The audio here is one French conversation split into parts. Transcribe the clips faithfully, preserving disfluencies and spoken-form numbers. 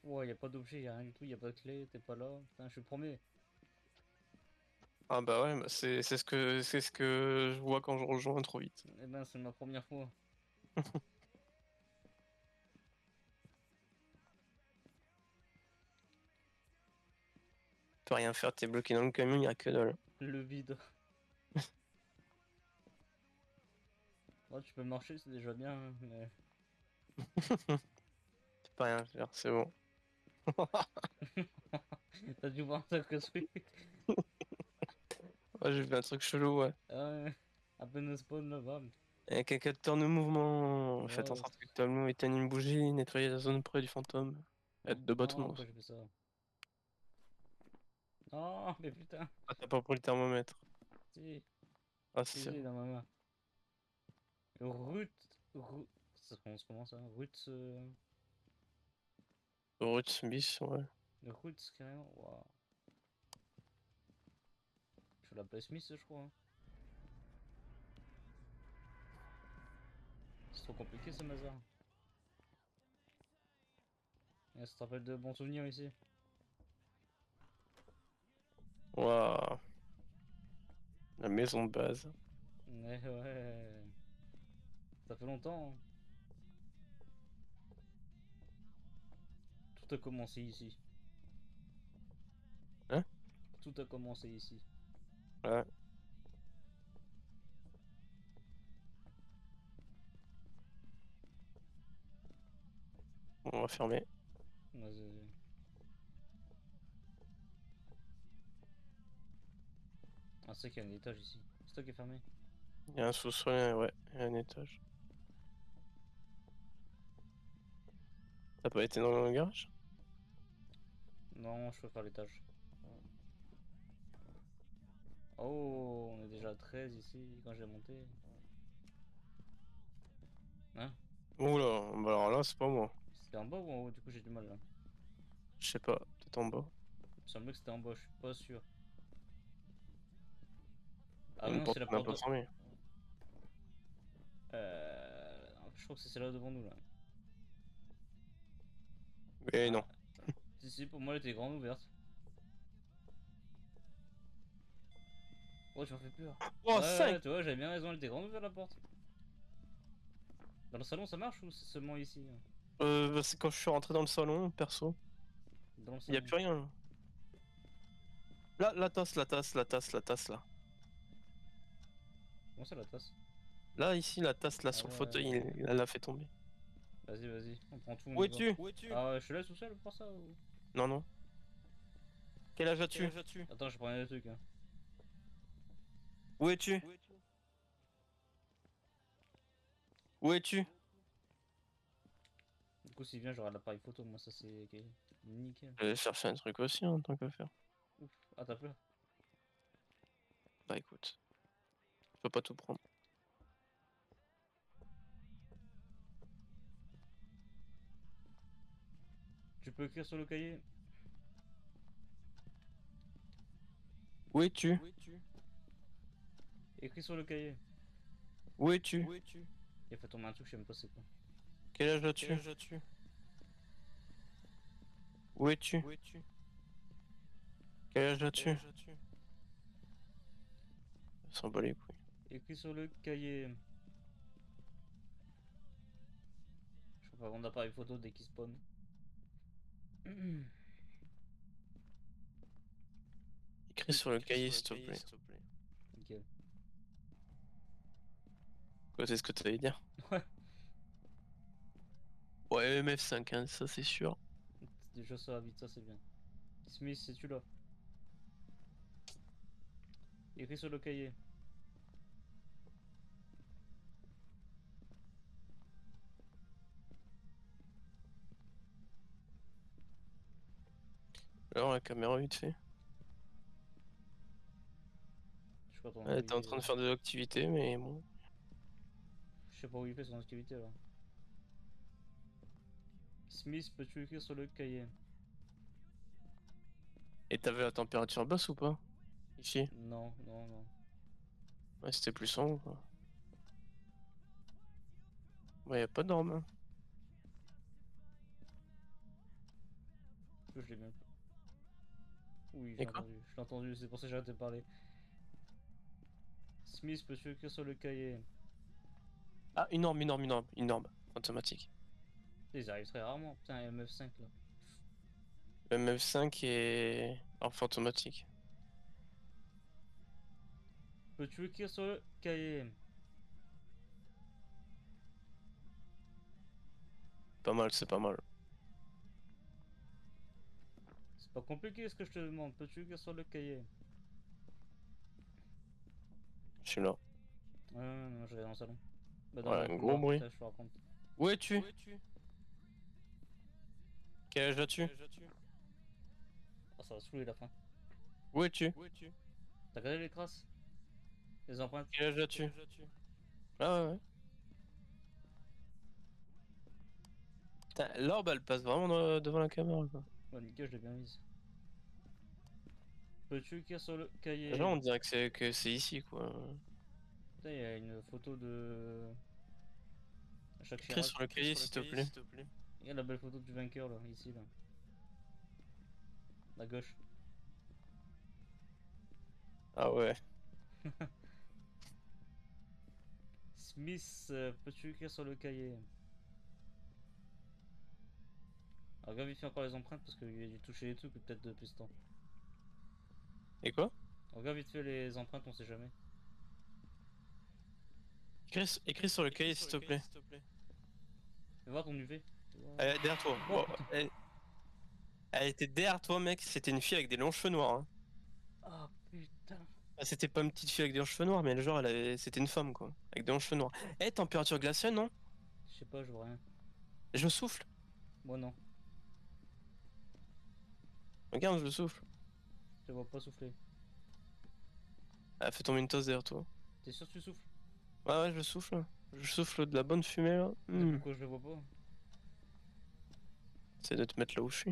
Ouais, y a pas d'objet, y a rien du tout, y a pas de clé, t'es pas là. Putain, je suis le premier. Ah bah ouais, bah c'est c'est ce que c'est ce que je vois quand je rejoins trop vite. Eh ben, c'est ma première fois. Tu peux rien faire, t'es bloqué dans le camion, il y a que dalle. Le vide. Ouais, tu peux marcher, c'est déjà bien, hein, mais... Tu peux rien faire, c'est bon. T'as dû voir ça que truc. Ouais, j'ai vu un truc chelou, ouais. Ah ouais. À peine spawn là, bam. Et quelqu'un de tourne mouvement, faites en Ouais. sorte que le tableau éteigne une bougie, nettoyez la zone près du fantôme. Non, Aide de non, bâtonnement. pourquoi j'ai fait ça? Non, mais putain. Ah, t'as pas pris le thermomètre. Si, Ah, si, si, c'est si, bon. dans ma main. Ruth. Ru- Ça se prononce comment ça? Ruth. euh, Ruth bis, ouais. Ruth, carrément. Waouh. Je l'appelle Smith, je crois, hein. C'est trop compliqué ce bazar. Et ça te rappelle de bons souvenirs ici? Waouh, la maison de base. Ouais, ouais. Ça fait longtemps, hein. Tout a commencé ici. Hein? Tout a commencé ici. Ouais, on va fermer. Vas-y. Ah, c'est qu'il y a un étage ici. C'est toi qui est fermé. Il y a un sous-sol, ouais, et un étage. T'as pas été dans le garage? Non, je peux faire l'étage. Oh, on est déjà à treize ici quand j'ai monté. Hein? Oula, bah alors là, c'est pas moi. C'était en bas ou en haut? Du coup, j'ai du mal là. Je sais pas, peut-être en bas. Il me semblait que c'était en bas, je suis pas sûr. Ah, mais Une non, porte c'est la qu'on n'a porte pas de. fermée. Euh... Je crois que c'est celle-là devant nous là. Mais non. Ah, si, si, pour moi, elle était grande ouverte. Oh, tu m'as fait peur. Oh, Ouais, cinq. tu vois, j'avais bien raison, elle était grande ouverte la porte. Dans le salon, ça marche ou c'est seulement ici, hein? Euh, bah, c'est quand je suis rentré dans le salon, perso. Dans le Il y a salon. plus rien, là. Là, la tasse, la tasse, la tasse, la tasse, là. Comment ça, la tasse? Là, ici, la tasse, là, Ah sur le fauteuil, ouais. il- elle l'a fait tomber. Vas-y, vas-y, on prend tout, on Où y va. es-tu? Ah ouais, je te laisse tout seul pour ça ou... Non, non. Quel âge as-tu? Attends, je prends des trucs, hein. Où es-tu? Où es-tu? Du coup, s'il vient, j'aurai l'appareil photo, moi, ça c'est ok. Nickel. Je vais chercher un truc aussi, en tant que faire. Ouf. Ah, t'as peur? Bah écoute, je peux pas tout prendre. Tu peux écrire sur le cahier? Où es-tu? Écris sur le cahier. Où es-tu? Il a fait tomber un truc, je sais même pas c'est quoi. Quel âge as-tu? Où es-tu? Quel âge as-tu? Elle s'en bat les couilles. Écris sur le cahier. Je peux pas vendre d'appareil photo dès qu'il spawn. Écris sur le cahier, s'il te plaît. Nickel. Quoi, c'est ce que tu allais dire? Ouais, Ouais, M F cinq, hein, ça c'est sûr. déjà ça va vite, ça c'est bien. Smith, c'est-tu là? Écris sur le cahier. Alors, la caméra, vite fait. Je sais pas ton Elle où était il en est train de là. faire de l'activité, mais bon. Je sais pas où il fait son activité là. Smith, peux-tu écrire sur le cahier? Et t'avais la température basse ou pas? Ici? Non, non, non. Ouais, c'était plus sombre, quoi. Ouais, y a pas de norme, hein. que je l'ai bien. Oui, Et j'ai quoi? entendu. Je l'ai entendu, c'est pour ça que j'ai arrêté de parler. Smith, peux-tu écrire sur le cahier? Ah, une norme, une norme, une norme, une norme. Automatique. Ils arrivent très rarement. Putain, M F cinq là. Le M F cinq est enfin automatique. Peux-tu écrire sur le cahier? Pas mal, c'est pas mal. C'est pas compliqué ce que je te demande. Peux-tu écrire sur le cahier? Je suis là. Ouais, non, non, je vais dans le salon. Bah, dans Ouais, le un gros couloir, bruit. ça, je te raconte. Où es-tu? Quel âge as-tu? Oh, ça va saouler la fin. Où es-tu? T'as regardé les traces? Les empreintes? Quel âge as-tu? Ah ouais, ouais. Putain, l'orbe elle passe vraiment dans- devant la caméra quoi. Ouais, nickel, je l'ai bien mise. Peux-tu écrire sur le Genre cahier? on dirait que c'est que c'est ici quoi. Putain, il y a une photo de Jacques Écris Chirac. sur le cahier s'il te plaît. Il y a la belle photo du vainqueur là, ici là. À gauche. Ah ouais. Smith, euh, peux-tu écrire sur le cahier? Alors, regarde vite fait encore les empreintes parce qu'il a dû toucher les trucs peut-être depuis ce temps. Et quoi? Regarde vite fait les empreintes, on sait jamais. Écris, écris sur le cahier s'il te plaît. Fais voir ton U V. Elle est derrière toi. Oh Wow. putain. Elle... elle était derrière toi mec, c'était une fille avec des longs cheveux noirs. Hein. Ah putain. Ah, c'était pas une petite fille avec des longs cheveux noirs, mais le genre elle avait... c'était une femme quoi. Avec des longs cheveux noirs. Eh, température glaciale non? Je sais pas, je vois rien. Je souffle. Moi non. Regarde, je souffle. Je te vois pas souffler. Elle fait tomber une tasse derrière toi. T'es sûr que tu souffles? Ouais, ouais, je souffle. Je souffle de la bonne fumée là. Mais Hmm. pourquoi je le vois pas? C'est de te mettre là où je suis.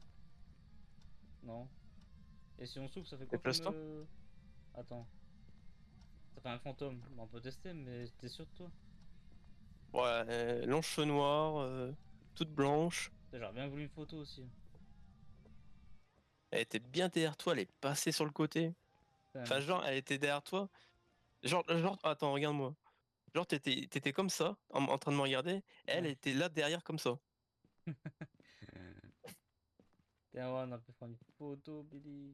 Non. Et si on souffle, ça fait quoi comme... Déplace-toi. euh, Attends. Ça fait un fantôme. Bon, on peut tester, mais t'es sûr de toi? Ouais, euh, longs cheveux noirs, euh, toute blanche. Putain, j'aurais bien voulu une photo aussi. Elle était bien derrière toi, elle est passée sur le côté. Putain, Enfin, mais genre, elle était derrière toi. Genre, genre, attends, regarde-moi. Genre, t'étais, t'étais comme ça, en, en train de me regarder. Elle ouais. était là derrière comme ça. Tiens, ouais, on a pu prendre une photo, Billy.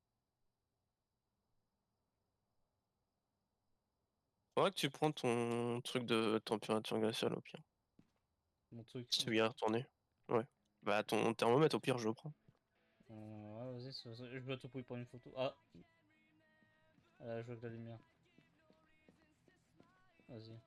Faudrait que tu prends ton truc de température glaciale au pire. Mon truc. Si tu veux y retourner. Ouais. Bah, ton thermomètre au pire, je le prends. Euh, ouais, vas-y, c'est- c'est- je dois tout pour prendre une photo. Ah, elle a joué avec la lumière. Vas-y.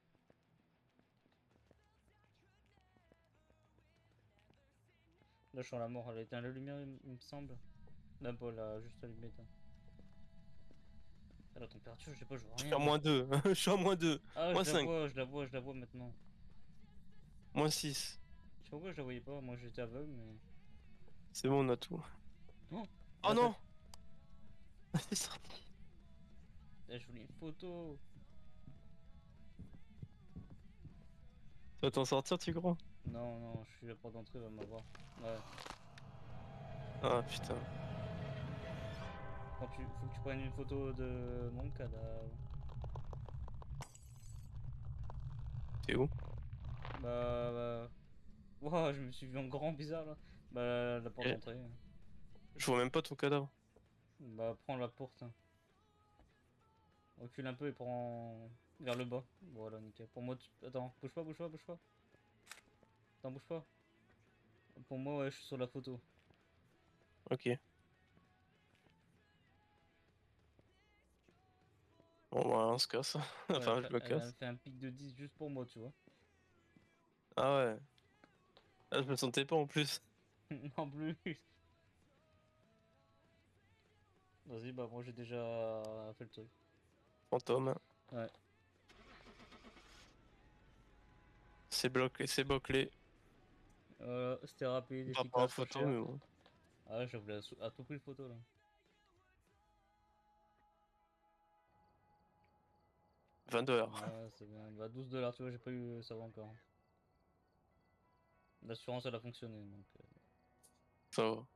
Là, je suis à la mort. Elle a éteint la lumière, il, il me semble. Même pas, elle a juste allumé. Éteint. Ah, la température, je sais pas, je vois Je suis à rien. moins deux. Je suis à moins deux. Ah, Moins je la cinq. vois, je la vois, je la vois maintenant. Moins six. Je sais pas pourquoi je la voyais pas. Moi, j'étais aveugle, mais. C'est bon, on a tout. Oh, Oh la non! fête. Eh, je voulais une photo. Tu vas t'en sortir, tu crois? Non, non, je suis la porte d'entrée, va m'avoir. Ouais. Ah putain. Quand tu, faut que tu prennes une photo de mon cadavre. T'es où? Bah, bah. Wow, je me suis vu en grand bizarre là. Bah, la porte Eh, d'entrée. je vois même pas ton cadavre. Bah, prends la porte. Hein. Recule un peu et prends vers le bas. Voilà, nickel. Pour moi, tu... attends, bouge pas, bouge pas, bouge pas. Attends, bouge pas. Pour moi, ouais, je suis sur la photo. Ok. Bon, bah, on se casse. Ouais, elle, Enfin, je fait, me elle a casse. fait un pic de dix juste pour moi, tu vois. Ah ouais. Ah, je me sentais pas en plus. En plus. Vas-y, bah, moi j'ai déjà fait le truc. Fantôme. Ouais. C'est bloqué, c'est bouclé. Voilà, c'était rapide, Pas pour la efficace, pas photo, cher. mais bon. Ah ouais, je voulais à, sou- à tout prix le photo là. vingt-deux heures. Ouais, c'est bien. Bah, douze dollars, tu vois, j'ai pas eu ça va encore. L'assurance elle a fonctionné donc. euh, Ça va.